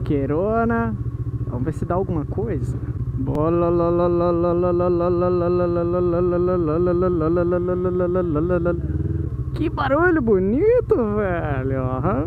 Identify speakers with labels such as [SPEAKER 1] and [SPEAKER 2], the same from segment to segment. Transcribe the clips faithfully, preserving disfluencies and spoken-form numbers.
[SPEAKER 1] Foqueirona. Vamos ver se dá alguma coisa. Que barulho bonito, velho.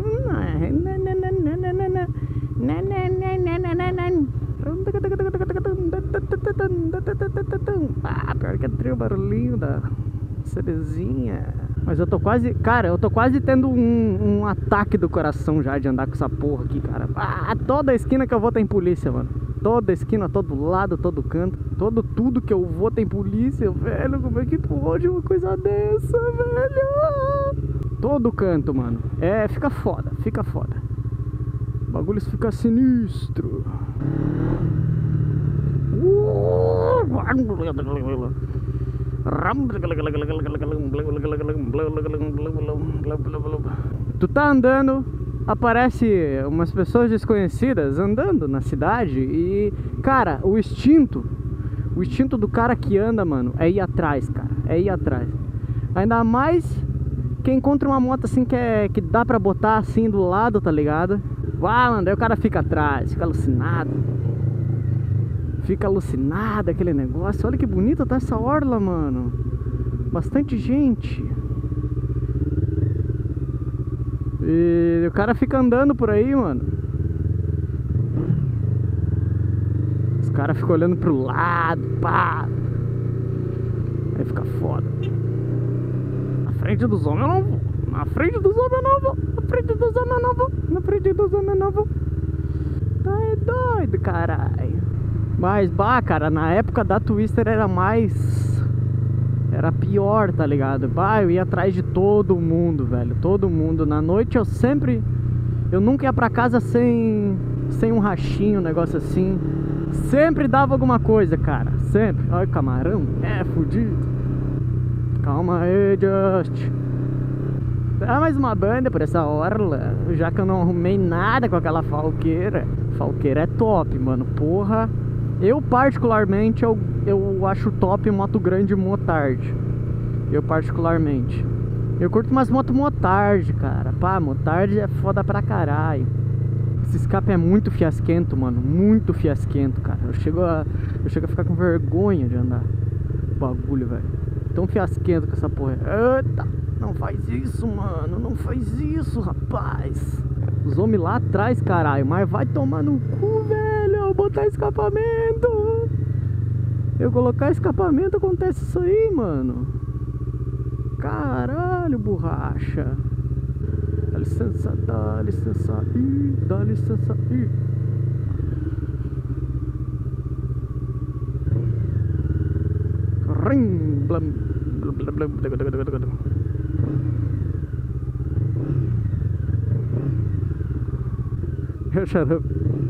[SPEAKER 1] Ah, pior que é trio barulhinho da Cerezinha. Mas eu tô quase, cara, eu tô quase tendo um, um ataque do coração já de andar com essa porra aqui, cara. Ah, toda esquina que eu vou tem polícia, mano. Toda esquina, todo lado, todo canto, todo tudo que eu vou tem polícia, velho. Como é que pode uma coisa dessa, velho? Todo canto, mano. É, fica foda, fica foda. O bagulho fica sinistro. Tu tá andando, aparece umas pessoas desconhecidas andando na cidade e, cara, o instinto, o instinto do cara que anda, mano, é ir atrás, cara, é ir atrás. Ainda mais que encontra uma moto assim que, é, que dá pra botar assim do lado, tá ligado? Uau, mano, daí o cara fica atrás, fica alucinado. Fica alucinado aquele negócio. Olha que bonita tá essa orla, mano. Bastante gente. E o cara fica andando por aí, mano. Os caras ficam olhando pro lado, pá. Aí fica foda. Na frente dos homens eu não vou. Na frente dos homens eu não vou. Na frente dos homens eu não vou. Na frente dos homens eu não vou. Tá é doido, caralho. Mas, bah, cara, na época da Twister era mais... Era pior, tá ligado? Bah, eu ia atrás de todo mundo, velho. Todo mundo. Na noite eu sempre... Eu nunca ia pra casa sem... Sem um rachinho, um negócio assim. Sempre dava alguma coisa, cara. Sempre. Olha o camarão. É, fudido. Calma aí, Just. Dá mais uma banda por essa orla. Já que eu não arrumei nada com aquela falqueira. Falqueira é top, mano. Porra... Eu particularmente, eu, eu acho top moto grande motard. Eu particularmente. Eu curto umas motos motard, cara. Pá, motard é foda pra caralho. Esse escape é muito fiasquento, mano. Muito fiasquento, cara. Eu chego a, eu chego a ficar com vergonha de andar. Bagulho, velho. Tão fiasquento com essa porra. Eita, não faz isso, mano. Não faz isso, rapaz. Os homens lá atrás, caralho. Mas vai tomar no cu, velho. Eu botar escapamento. Eu colocar escapamento, acontece isso aí, mano. Caralho, borracha. Dá licença, dá licença aí, dá licença aí. Rim, blam, blam, blam, blam, blam, blam, blam. Shut up.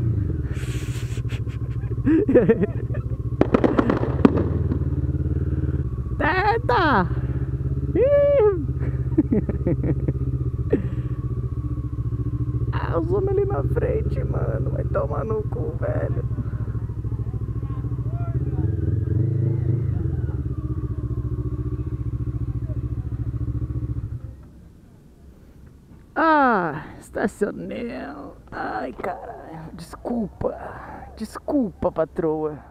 [SPEAKER 1] Eita! Ah, os homens ali na frente, mano. Vai tomar no cu, velho. Ah, estacionei. Ai, caralho. Desculpa. Desculpa, patroa.